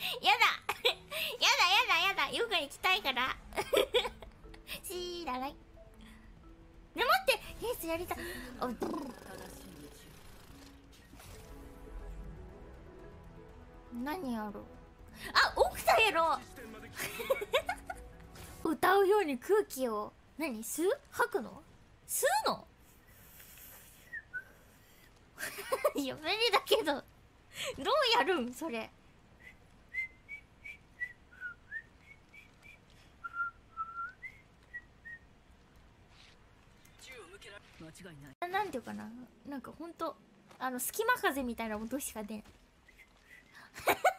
やだやだヨガ行きたいからしーらない。ね、待ってレースやりたい。あ、何やろう。あ、オクタやろう歌うように空気を何吸う吐くの吸うのいや無理だけどどうやるんそれ。なんていうかな、なんかほんと隙間風みたいな音しか出ん